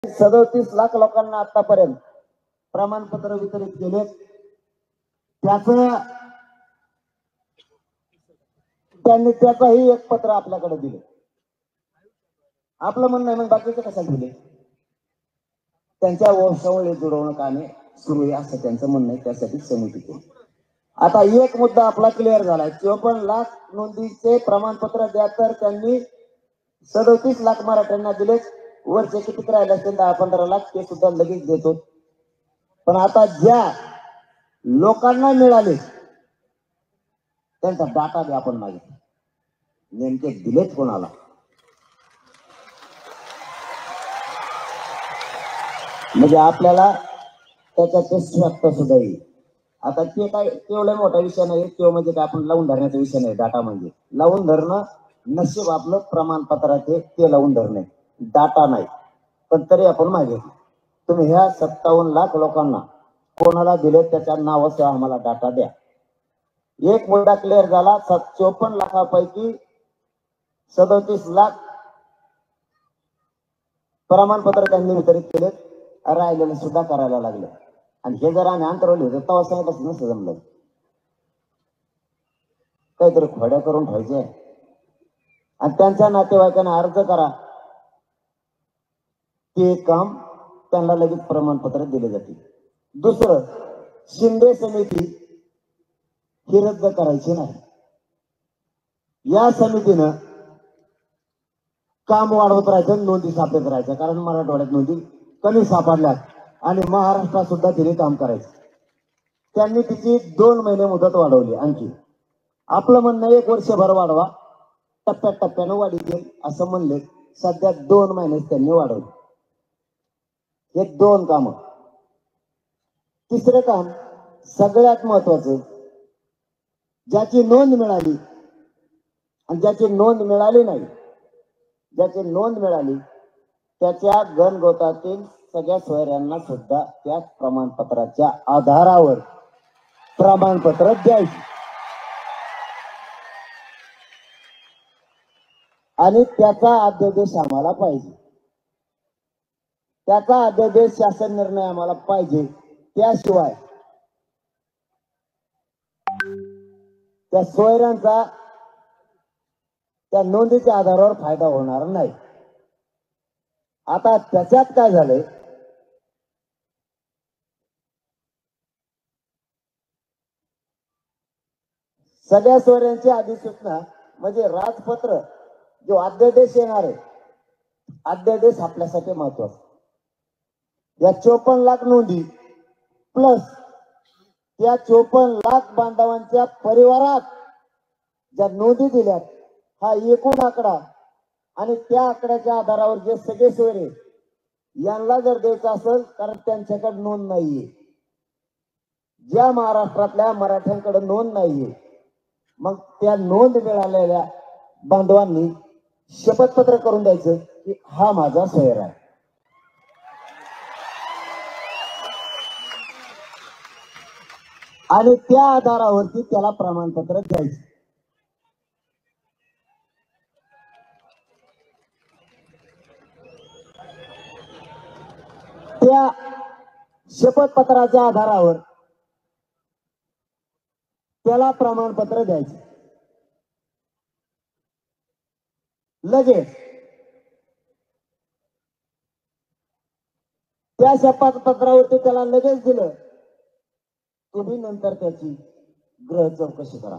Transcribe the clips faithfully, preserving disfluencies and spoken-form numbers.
सदोतीस लाख लोकांना आतापर्यंत प्रमाणपत्र वितरित केले। त्याचं त्यांनी त्याचंही एक पत्र आपल्याकडे दिले। आपलं म्हणणं मग बाकीचे कशाला दिले? त्यांच्या वंशावळी जुळवणं कामे सुरू आहे असं त्यांचं म्हणणं आहे, त्यासाठी समिती केली। आता एक मुद्दा आपला क्लिअर झालाय, चोपन्न लाख नोंदीचे प्रमाणपत्र द्या तर त्यांनी सदोतीस लाख मराठ्यांना दिले। वरचे किती राहिले असतील दहा पंधरा लाख ते सुद्धा लगेच देतो। पण आता ज्या लोकांना मिळाले त्यांचा डाटा द्या आपण मागितला, नेमके दिलेच कोणाला? म्हणजे आपल्याला त्याच्यात स्वार्थ सुद्धा येईल। आता ते काय तेवढा मोठा विषय नाही, तो म्हणजे काय आपण लावून धरण्याचा विषय नाही। डाटा म्हणजे लावून धरणं नशीब आपलं प्रमाणपत्राचे ते लावून धरणे, डाटा नाही। पण तरी आपण मागितलं, तुम्ही ह्या सत्तावन्न लाख लोकांना कोणाला दिले त्याच्या नावासह आम्हाला डाटा द्या। एक मुद्दा क्लिअर झाला, चोपन्न लाखापैकी सदोतीस लाख प्रमाणपत्र त्यांनी वितरित केले, राहिलेले सुद्धा करायला लागले। आणि हे जर आम्ही अंतरवले तर तेव्हा सांगितलं नसतं जमलं, काहीतरी खोड्या करून ठेवायचे आणि त्यांच्या नातेवाईकांना अर्ज करा, ते काम त्यांना लगेच प्रमाणपत्र दिले जातील। दुसरं, शिंदे समिती ही रद्द करायची नाही। या समितीनं काम वाढवत राहायचं, नोंदी सापडत राहायच्या, कारण मराठवाड्यात नोंदी कमी सापडल्यात आणि महाराष्ट्रात सुद्धा तिने काम करायचं। त्यांनी तिची दोन महिने मुदत वाढवली आणखी। आपलं म्हणणं एक वर्षभर वाढवा, टप्प्यात टप्प्यानं वाढीतील असं म्हणले। सध्या दोन महिनेच त्यांनी वाढवले। हे दोन काम। तिसरं काम सगळ्यात महत्वाचं, ज्याची नोंद मिळाली आणि ज्याची नोंद मिळाली नाही, ज्याची नोंद मिळाली त्याच्या गणगोतातील सगळ्या सोयऱ्यांना सुद्धा त्याच प्रमाणपत्राच्या आधारावर प्रमाणपत्र द्यायचे आणि त्याचा अध्यादेश आम्हाला पाहिजे। त्याचा अध्यादेश शासन निर्णय आम्हाला पाहिजे, त्याशिवाय त्या सोयऱ्यांचा त्या नोंदीच्या आधारावर फायदा होणार नाही। आता त्याच्यात काय झालंय, सगळ्या सोयऱ्यांची अधिसूचना म्हणजे राजपत्र जो अध्यादेश येणार आहे, अध्यादेश आपल्यासाठी महत्वाचा। या चोपन्न लाख नोंदी प्लस त्या चोपन्न लाख बांधवांच्या परिवारात ज्या नोंदी दिल्यात, हा एकूण आकडा आणि त्या आकड्याच्या आधारावर जे सगळे सोयरे यांना जर द्यायचं असेल तर त्यांच्याकडे नोंद नाहीये। ज्या महाराष्ट्रातल्या मराठ्यांकडे नोंद नाहीये, मग त्या नोंद मिळालेल्या बांधवांनी शपथपत्र करून द्यायचं की हा माझा सोयर आहे। आणि त्या आधारावरती त्याला प्रमाणपत्र द्यायचं। त्या शपथपत्राच्या आधारावर त्याला प्रमाणपत्र द्यायचे। लगेच त्या शपथपत्रावरती त्याला लगेच दिलं, तुम्ही नंतर त्याची ग्रह चौकशी करा।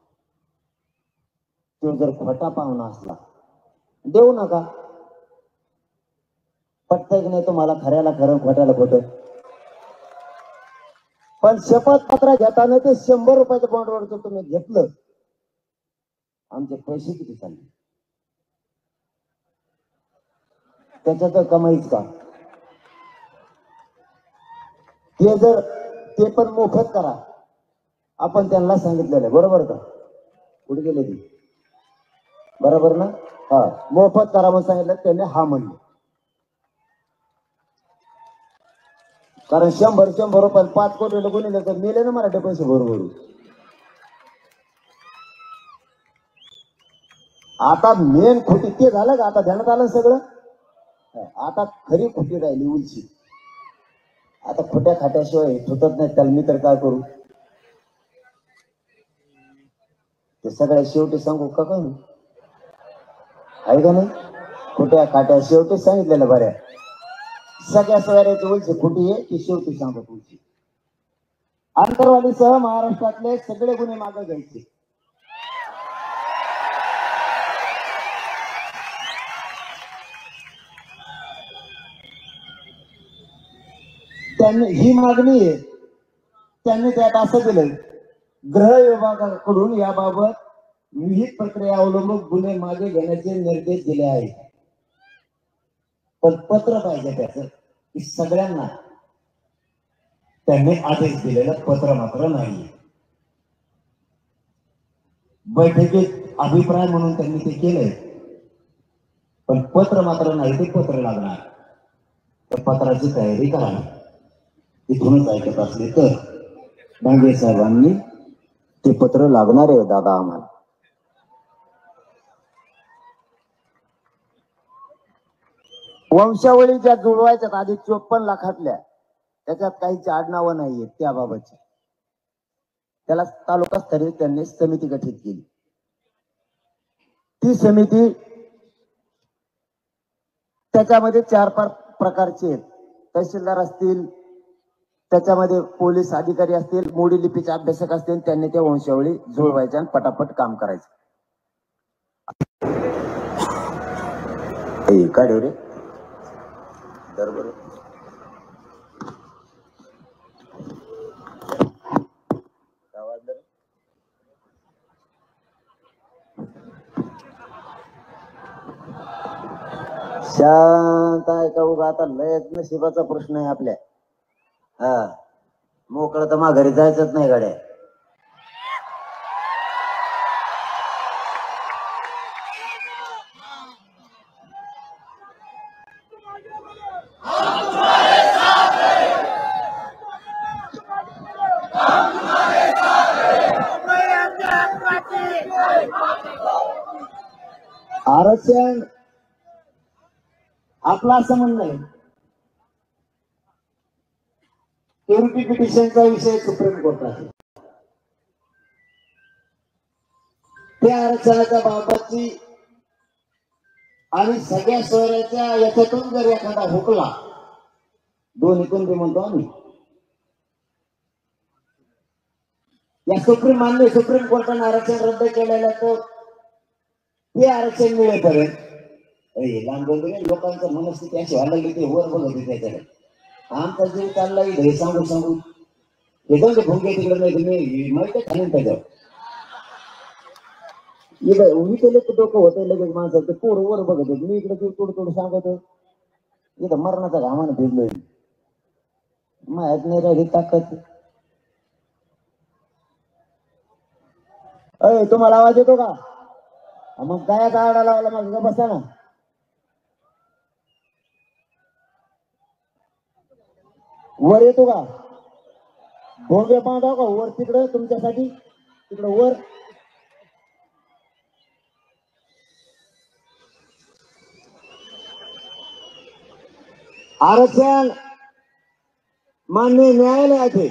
तो जर खोटा पाहुणा असला देऊ नका, पटतंय की नाही तुम्हाला? खऱ्याला खरं, खोट्याला खोटं। पण शपथपत्र घेताना ते शंभर रुपयाच्या बॉन्डवरचं तुम्ही घेतलं, आमचे पैसे किती चालले? त्याच्यात कमाईच का? ते जर ते पण मोफत करा, आपण त्यांना सांगितलेलं आहे, बरोबर का? कुठे गेले ती? बरोबर ना? हा, मोफत करा म्हणून सांगितलं, त्याने हा म्हणले। कारण शंभर शंभर रुपये पाच कोटी गुन्हे तर मेले ना मराठी पैसे बरोबर। आता मेन खोटी ते झालं का? आता ध्यानात आलं सगळं। आता खरी खोटी राहिली उलची. आता खोट्या खाट्याशिवाय सुटत नाही त्याला, मी तर काय करू. ते सगळ्या शेवटी सांगू का का आहे का नाही. खोट्या खाट्या शेवटी सांगितलेलं बऱ्या. सगळ्या सोयऱ्याची उलची खोटी आहे ती शेवटी सांगत उलची. आंतरवालीसह महाराष्ट्रातले सगळे गुन्हे मागे घ्यायचे. त्यांनी ही मागणी आहे. त्यांनी त्यात असं दिलंय, गृह विभागाकडून याबाबत विहित प्रक्रिया अवलंबून गुन्हे मागे घेण्याचे निर्देश दिले आहेत. पण पत्र पाहिजे त्याचं की सगळ्यांना. त्यांनी आदेश दिलेलं पत्र मात्र नाही. बैठकीत अभिप्राय म्हणून त्यांनी ते केलंय, पण पत्र मात्र नाही. ते पत्र लागणार, तर पत्राची तयारी करा. इथूनच ऐकत असले तर डांगे साहेबांनी ते पत्र लागणार आहे दादा आम्हाला. वंशावळी ज्या जुळवायच्यात आधी चोपन्न लाखातल्या, त्याच्यात काहीची आडनावं नाहीये त्याबाबतची. त्याला तालुका स्तरीय त्यांनी समिती गठीत केली. ती समिती त्याच्यामध्ये चार पाच प्रकारचे आहेत. तहसीलदार असतील, त्याच्यामध्ये पोलीस अधिकारी असतील, मोडी लिपीचे अभ्यासक असतील. त्यांनी त्या वंशावळी जुळवायच्या आणि पटापट काम करायचं. काय रे बरोबर. शांत आहे का उगा. आता लयच नशिबाचा प्रश्न आहे आपल्या. हा मोकळं तर माघारी जायचंच नाही गाड्या. आरक्षण आपला असं म्हणणं आहे. प्युरिटी पिटिशनचा विषय सुप्रीम कोर्टात. त्या आरक्षणाच्या बाबतची आणि सगळ्या शहराच्या याच्यातून जर एखादा हुकला, दोन्ही कोण बी म्हणतो आम्ही, या सुप्रीम मान्य सुप्रीम कोर्टाने आरक्षण रद्द केलेलं, तर ते आरक्षण मिळेपर्यंत लांब लोकांचं मनस्थिती अशी व्हायला लागली की वर बघत होते त्याच्याकडे. आमचा जीव चाललाय हे सांगू सांगू हे जाऊ दे. भुंगे तिकडे नाही तुम्ही माहिती खालीन त्याच्यावर उभी केले डोकं होतं लगेच माणसाचं. पोर वर बघत होते, मी इकडे तोड तोड सांगतो. इथं मरणाचा घामानं भिजलोय. माहित नाही राहिली ताकद. अय तुम्हाला आवाज येतो का? मग काय आडा लावला माझा बसा ना. वर येतो का? भोंगे बांधाव का वर तिकडं तुमच्यासाठी? तिकडं वर आरक्षण मान्य न्यायालयाचे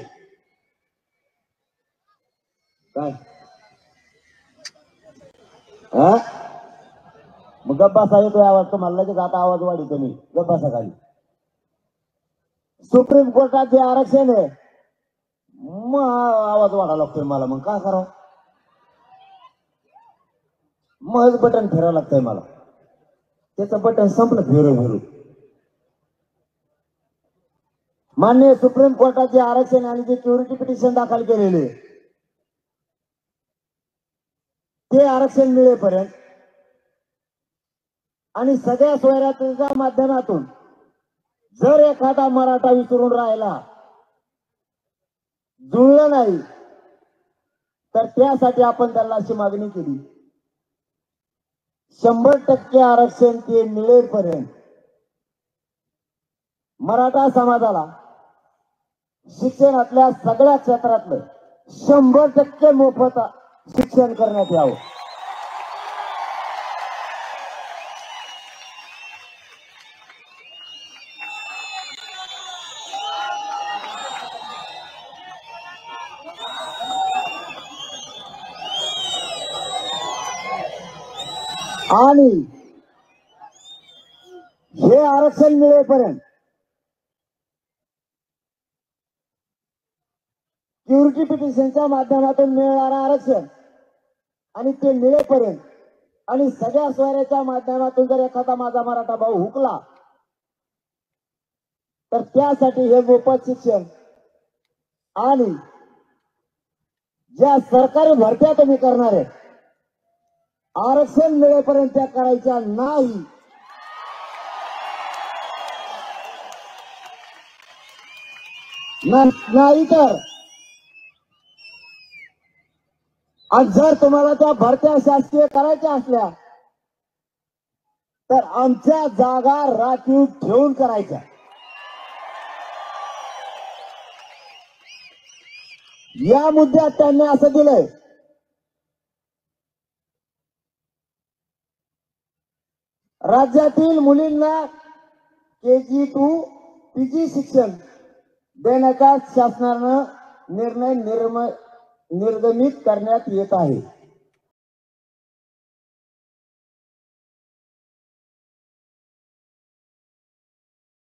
काय मग गप्पासा येतोय आवाज तुम्हाला लगेच. आता आवाज वाढवतो मी. गप्पासा खाली सुप्रीम कोर्टात जे आरक्षण आहे मग आवाज वाढावा लागतोय मला. मग काय करावं? मग बटन फिरावं लागतंय मला. त्याचं बटन संपलं फिरू फिरू. मान्य सुप्रीम कोर्टात जे आरक्षण आणि जे प्युरिटी पिटिशन दाखल केलेले ते आरक्षण मिळेपर्यंत आणि सगळ्या सोयऱ्याच्या माध्यमातून जर एखादा मराठा विसरून राहिला, जुळलं नाही, तर त्यासाठी आपण त्याला अशी मागणी केली, शंभर टक्के आरक्षण ते मिळेपर्यंत मराठा समाजाला शिक्षणातल्या सगळ्या क्षेत्रातलं शंभर टक्के मोफत शिक्षण करण्यात यावं. आणि हे आरक्षण मिळेपर्यंत प्युरिटी पिटिशनच्या माध्यमातून मिळणारं आरक्षण आणि ते मिळेपर्यंत आणि सगळ्या सोयऱ्याच्या माध्यमातून जर एखादा माझा मराठा भाऊ हुकला तर त्यासाठी हे मोफत शिक्षण आणि ज्या सरकारी भरत्या तुम्ही करणार आहे आरक्षण मिळेपर्यंत त्या करायच्या नाही. नाही तर आणि जर तुम्हाला त्या भरत्या शासकीय करायच्या असल्या तर आमच्या जागा राखीव ठेवून करायच्या. या मुद्द्यात त्यांनी असं दिलंय राज्यातील मुलींना केजी टू पीजी शिक्षण देण्याचा शासनानं निर्णय निर्म निर्गमित करण्यात येत आहे.